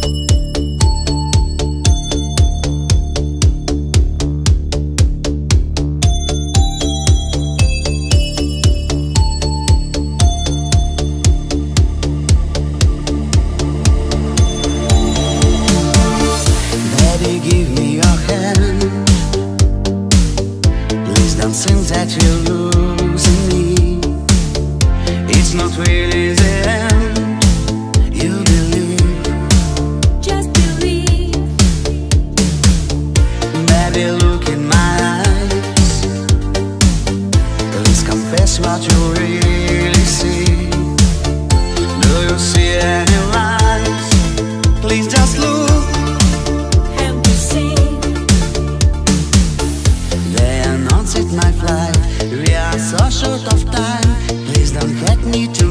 Give me your hand. Please don't think that you're losing me. It's not really the end. You believe, just believe. Baby, look in my eyes. Please confess what you really see. Do you see any lies? Please just look. My flight, we are so short of time. Please don't get me to